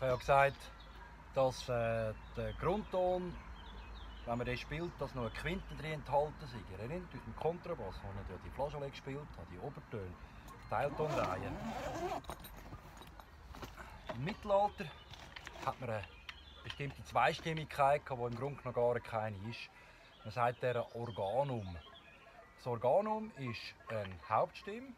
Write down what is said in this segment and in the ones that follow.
habe ja gesagt, dass der Grundton, wenn man den spielt, dass noch eine Quinte drin enthalten ist. Ihr erinnert euch im Kontrabass, wo ich ja die Flageolet gespielt habe, die Obertöne, Teiltonreihen. Im Mittelalter hat man eine bestimmte Zweistimmigkeit, die im Grunde noch gar keine ist. Man sagt der Organum. Das Organum ist eine Hauptstimme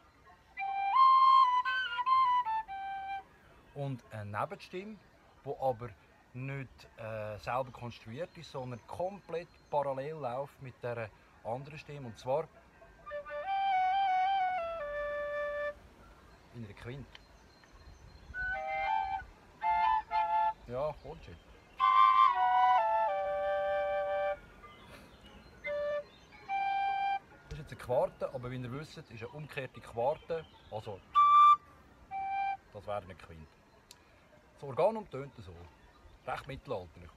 und eine Nebenstimme, die aber nicht selber konstruiert ist, sondern komplett parallel läuft mit der anderen Stimme. Und zwar in einer Quinte. Ja, kommt schon. Das ist jetzt eine Quarte, aber wie ihr wisst, ist eine umgekehrte Quarte. Also, das wäre eine Quinte. Das Organum tönt so. Recht mittelalterlich.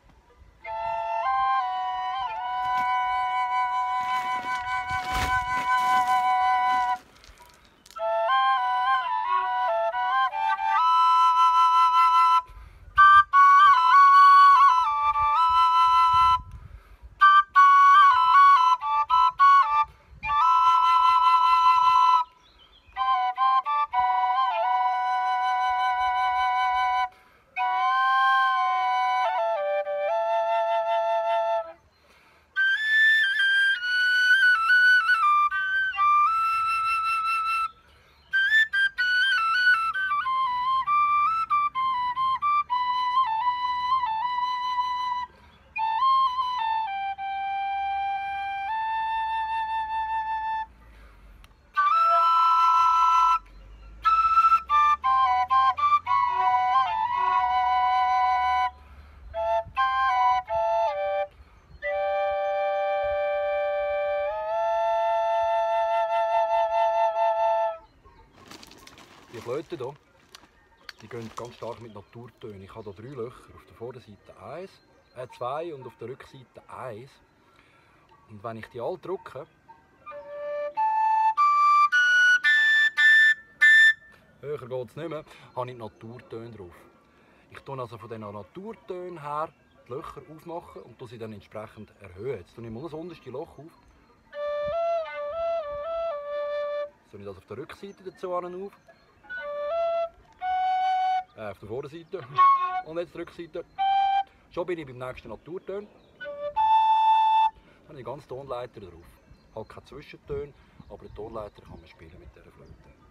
Die Flöten hier, die gehen ganz stark mit Naturtönen. Ich habe hier 3 Löcher. Auf der Vorderseite 2 und auf der Rückseite 1. Und wenn ich die alle drücke, höher geht es nicht mehr, habe ich Naturtöne drauf. Ich tue also von diesen Naturtönen her die Löcher aufmachen und sie dann entsprechend erhöhen. Jetzt tue ich mal das unterste Loch auf. Jetzt tue ich das auf der Rückseite dazu auf. Auf der Vorderseite und jetzt die Rückseite. Schon bin ich beim nächsten Naturton. Dann habe ich ganz Tonleiter drauf. Halt keine Zwischentöne, aber den Tonleiter kann man spielen mit dieser Flöte.